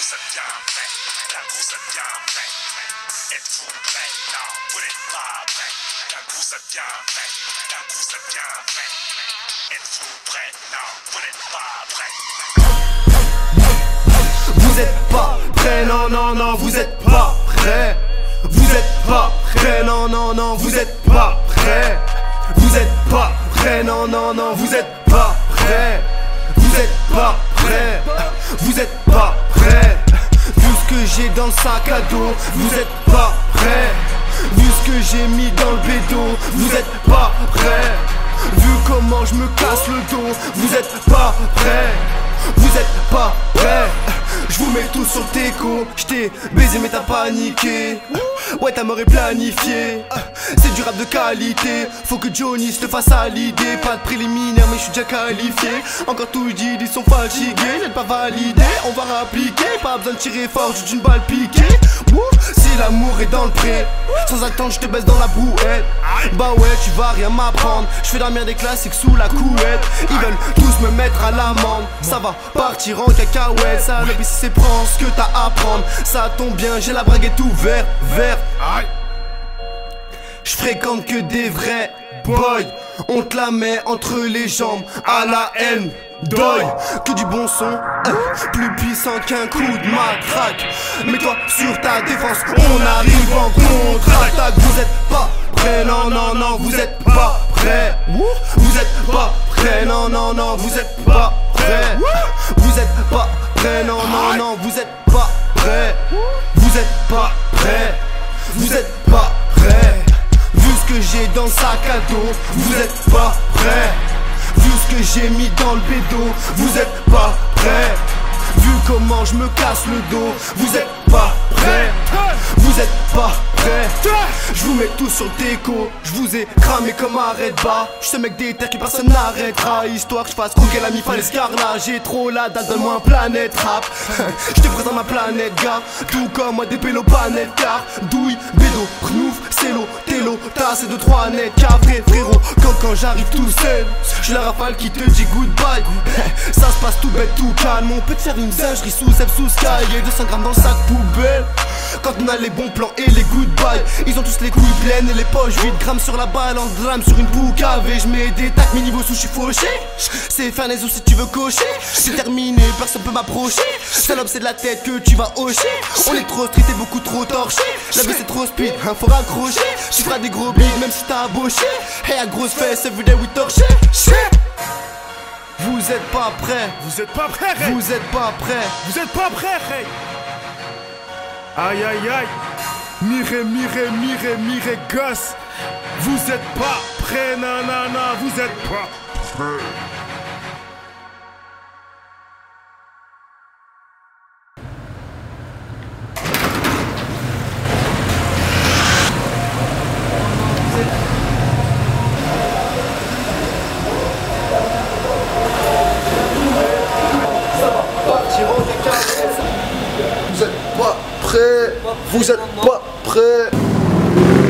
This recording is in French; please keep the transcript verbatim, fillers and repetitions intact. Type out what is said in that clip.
ça devient vrai, d'un coup ça devient vrai. Êtes-vous prêts? Non, vous n'êtes pas prêts. D'un coup ça devient vrai, d'un coup ça devient vrai. Êtes-vous prêts? Non, vous n'êtes pas prêts. Vous êtes pas prêts, non, non, non, vous êtes pas prêts. Vous êtes pas prêts, non, non, non, vous êtes pas prêts. Vous êtes pas prêts, non, non, non, vous êtes pas prêts. Vous êtes pas prêts, vous êtes pas prêts. Vu ce que j'ai dans le sac à dos, vous êtes pas prêts. Vu ce que j'ai mis dans le bédo, vous êtes pas prêts. Vu comment je me casse le dos, vous êtes pas prêts. Vous êtes pas prêts. Je vous mets tout sur le teco. J't'ai baisé mais t'as paniqué. Ouais t'as m'aurais planifié. C'est du rap de qualité. Faut que Johnny se le fasse à l'idée. Pas de préliminaire mais je suis déjà qualifié. Encore tout dit, ils sont fatigués. J'ai pas validé, on va rappliquer. Pas besoin de tirer fort, juste une balle piquée. Si l'amour est dans le pré, sans attendre je te baisse dans la brouette. Bah ouais tu vas rien m'apprendre. Je fais dormir des classiques sous la couette. Ils veulent tous me mettre à l'amende. Ça va partir en cacahuète. Salope si c'est prends ce que t'as à prendre. Ça tombe bien j'ai la braguette ouverte, verte. Je fréquente que des vrais boys. On te la met entre les jambes à la haine. Doy, que du bon son, euh, plus puissant qu'un coup de matraque. Mets-toi sur ta défense, on arrive en contre-attaque. Vous êtes pas prêts, non, non, non, vous êtes pas prêts. Vous êtes pas prêts, non, non, non, vous êtes pas prêts. Vous êtes pas prêts, non, non, non, vous êtes pas prêts. Vous êtes pas prêts. Vous êtes pas prêts. Vu ce que j'ai dans le sac à dos, vous êtes pas prêts. Vu ce que j'ai mis dans le bédo, vous êtes pas prêts. Vu comment je me casse le dos, vous êtes pas prêts. Vous êtes pas prêts. Je vous mets tout sur le déco. Je vous ai cramé comme arrête bas. Je ce mec déter que personne n'arrêtera. Histoire que je fasse croquer la mif à l'escarlate. J'ai trop la dalle, donne-moi un planète rap. Je te présente ma planète gars. Tout comme moi des pélos pas net. Car douille, bédo, renouf, célo, télo, tasse et deux trois net. Cavré frérot, quand quand j'arrive tout seul, je la rafale qui te dit goodbye. Ça se passe tout bête, tout calme. On peut te faire une singerie sous Zeb, sous Sky. Et deux cents grammes dans le sac poubelle. Quand on a les bons plans et les goodbye, ils ont tous les couilles pleines et les poches vides. Grammes sur la balance, drame sur une poucave. Et je mets des tacs, mais niveau sous, je suis fauché. C'est faire les os si tu veux cocher. C'est terminé, personne peut m'approcher. Salope, c'est de la tête que tu vas hocher. On est trop street et beaucoup trop torché. La vie c'est trop speed, hein, faut raccrocher. Tu feras des gros bigs même si t'as aboché. Hey, à grosse fesse, everyday we torché. Vous êtes pas prêts. Vous êtes pas prêts, Ray. Vous êtes pas prêts. Vous êtes pas prêts, Ray. Aïe aïe aïe. Mire, mire, mire, mire, gosse. Vous êtes pas prêts, nanana. Vous êtes pas prêts. Vous êtes pas prêts. Vous êtes pas prêts.